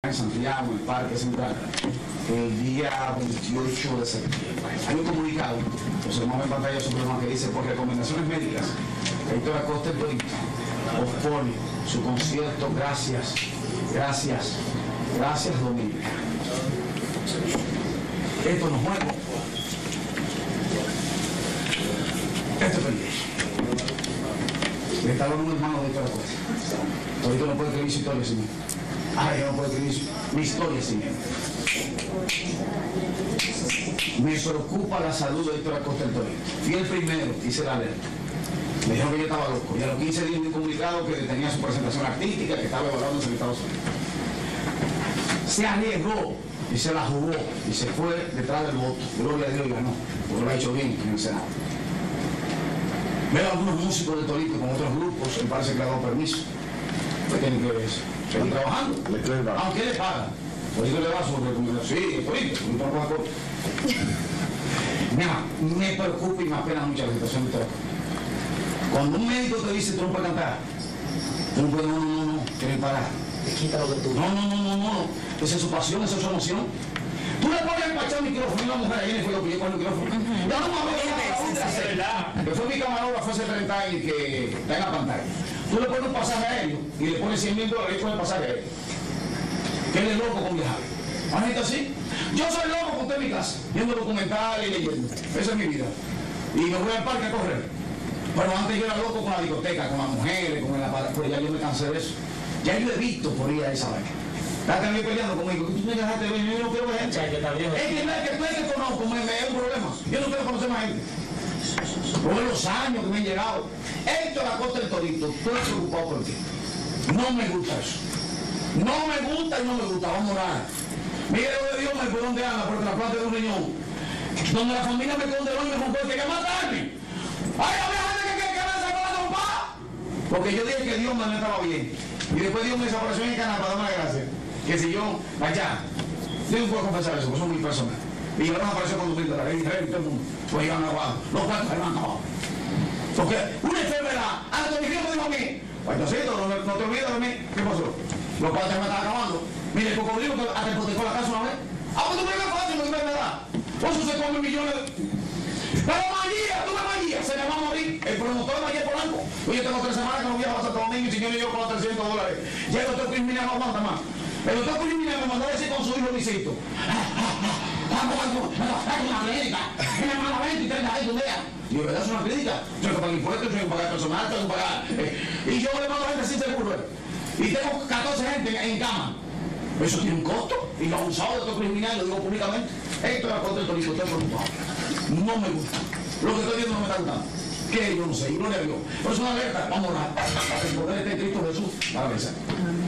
en Santiago, en el Parque Central, el día 28 de septiembre. Hay un comunicado, lo observamos en pantalla sobre lo que dice: por recomendaciones médicas, Héctor Acosta, el Torito, pospone su concierto Gracias Dominica. Esto no es juego. Esto es feliz. Le está hablando un hermano de Héctor Acosta. Torito no puede escribir su historia sin él. Yo no puedo escribir mi historia sin él. Me preocupa la salud de Héctor Acosta, el Torito. Fui el primero, hice la alerta. Me dijeron que yo estaba loco. Y a los 15 días me comunicado que tenía su presentación artística, que estaba evaluándose en Estados Unidos. Se arriesgó y se la jugó y se fue detrás del voto. Gloria a Dios, y ganó. Porque lo ha hecho bien en el Senado. Veo a algunos músicos de Torito con otros grupos, me parece que le ha dado permiso. ¿Qué tiene que ver eso? Seguir trabajando. Aunque le pagan. Por eso le da su recomendación. Sí, Torito, no puedo acuerdo. Mira, me preocupa y me apena mucho la situación de Torito. Cuando un médico te dice tú no puedes cantar, tú no puedes, no, tienes que parar. Te quita lo que tú. No. Esa es su pasión, esa es su emoción. Tú le pones a empachar el micrófono y una mujer ahí le fue lo que yo con el micrófono. Ya no me voy que fue mi camarógrafo hace 30 años y que está en la pantalla. Tú le pones un pasaje aéreo y le pones $100,000 y pones el pasaje aéreo. Que él es loco con viajar. ¿Hay gente así? Yo soy loco con usted en mi casa, viendo documentales y leyendo. Esa es mi vida. Y me voy al parque a correr. Pero antes yo era loco con la discoteca, con las mujeres, con el aparato, pero ya yo me cansé de eso. Ya yo he visto por ir a esa vaina. Estás también peleando conmigo. Tú me dejaste de ver, yo no quiero ver gente. Es que tú es que conozco, me es un problema. Yo no quiero conocer más gente. Por los años que me han llegado. Héctor Acosta, el Torito, estoy preocupado por ti. No me gusta eso. No me gusta y no me gusta. Vamos a orar. Miguel de Dios me por donde anda, por el trasplante de un riñón. Donde la familia me condenó y me rompió que matarme. ¡Ay, había gente que me sacó la trompa! Porque yo dije que Dios me estaba bien. Y después Dios me desapareció en el canal para darme la gracia. Que si yo, allá, yo no puedo confesar eso, porque son muy personal. Y yo no apareció con $2,000. Y dije, todo el mundo, pues iban abajo. Los cuartos se van abajo. Porque una enfermedad, antes de mi hijo me dijo a mí, Guaytocito, no te olvides de mí. ¿Qué pasó? Los cuartos me están acabando. Mire, el cocodrilo que hasta hipotecó la casa una vez. Pues tú me ves fácil, no me da. Por eso se come millones de... Pero María, tú me María, se me va a morir. El promotor de María Polanco. Yo tengo 3 semanas que no viajo a Santo Domingo y si yo con los $300. Ya el doctor criminal no aguanta más. El doctor criminal me mandó a decir con su hijo Luisito. Vamos a una clínica. Me manda 20 y 30 gente un día. Y yo, ¿verdad? Es una clínica. Yo tengo que pagar impuestos, yo tengo que pagar personal, tengo que pagar. Y yo le mando gente sin seguro. Y tengo 14 gente en cama. Eso tiene un costo. Y lo abusado de doctor criminal, lo digo públicamente. Esto es la contra del Torito, estoy preocupado. No me gusta. Lo que estoy viendo no me está gustando. Que yo no sé, y gloria a Dios. Por eso una alerta, vamos a orar. El poder está en Cristo Jesús para vencer.